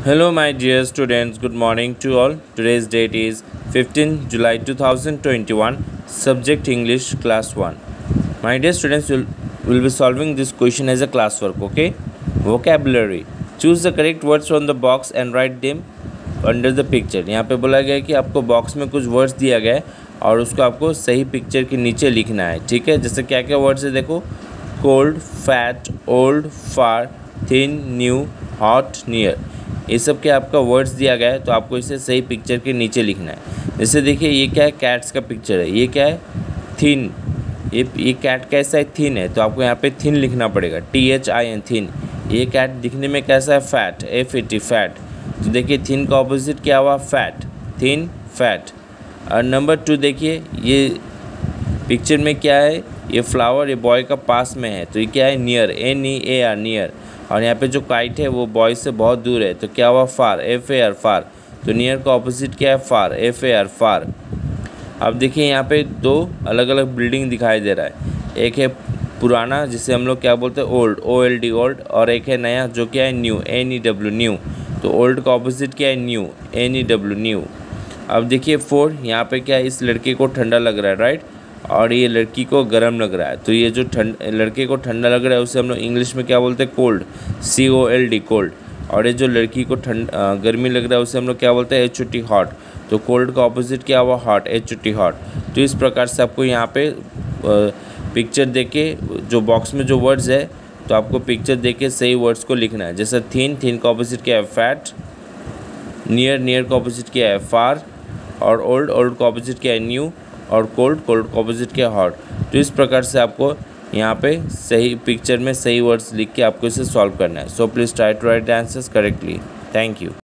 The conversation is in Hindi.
Hello, my dear students. Good morning to all. Today's date is 15 July 2021. Subject English, Class 1. My dear students, will be solving this question as a classwork. Okay. Vocabulary. Choose the correct words from the box and write them under the picture. यहाँ पे बोला गया है कि आपको बॉक्स में कुछ वर्ड्स दिया गया है और उसको आपको सही पिक्चर के नीचे लिखना है. ठीक है. जैसे क्या क्या वर्ड्स है देखो. Cold, fat, old, far, thin, new, hot, near. ये सब क्या आपका वर्ड्स दिया गया है तो आपको इसे सही पिक्चर के नीचे लिखना है. जैसे देखिए ये क्या है, कैट्स का पिक्चर है. ये क्या है, थिन. ये कैट कैसा है, थिन है. तो आपको यहाँ पे थिन लिखना पड़ेगा, THIN, थिन. ये कैट दिखने में कैसा है, फैट, FAT, फैट. तो देखिए थिन का ऑपोजिट क्या हुआ, फैट. Thin, fat. और नंबर 2 देखिए ये पिक्चर में क्या है, ये फ्लावर ये बॉय का पास में है तो ये क्या है, नियर, NEAR, नियर. और यहाँ पे जो काइट है वो बॉय से बहुत दूर है तो क्या हुआ, फार, FAR, फार. तो नियर का ऑपोजिट क्या है, फार, FAR, फार. अब देखिए यहाँ पे दो अलग अलग बिल्डिंग दिखाई दे रहा है. एक है पुराना जिसे हम लोग क्या बोलते हैं, ओल्ड, OLD, ओल्ड. और एक है नया जो क्या है, न्यू, NEW, न्यू. तो ओल्ड का ऑपोजिट क्या है, न्यू, NEW, न्यू. अब देखिए 4, यहाँ पे क्या है, इस लड़के को ठंडा लग रहा है, राइट. और ये लड़की को गर्म लग रहा है. तो ये जो लड़के को ठंडा लग रहा है उसे हम लोग इंग्लिश में क्या बोलते हैं, कोल्ड, COLD, कोल्ड. और ये जो लड़की को गर्मी लग रहा है उसे हम लोग क्या बोलते हैं, HOT, हॉट. तो कोल्ड का ऑपोजिट क्या हुआ, हॉट, HOT, हॉट. तो इस प्रकार से आपको यहाँ पे पिक्चर देके जो बॉक्स में जो वर्ड्स है तो आपको पिक्चर देके सही वर्ड्स को लिखना है. जैसे थिन, थिन का ऑपोजिट क्या है, फैट. नियर, नियर का ऑपोजिट क्या है, फार. और ओल्ड, ओल्ड का ऑपोजिट क्या है, न्यू. और कोल्ड, कोल्ड का ऑपोजिट क्या है, हॉट. तो इस प्रकार से आपको यहाँ पे सही पिक्चर में सही वर्ड्स लिख के आपको इसे सॉल्व करना है. So please try to write the answers correctly. Thank you.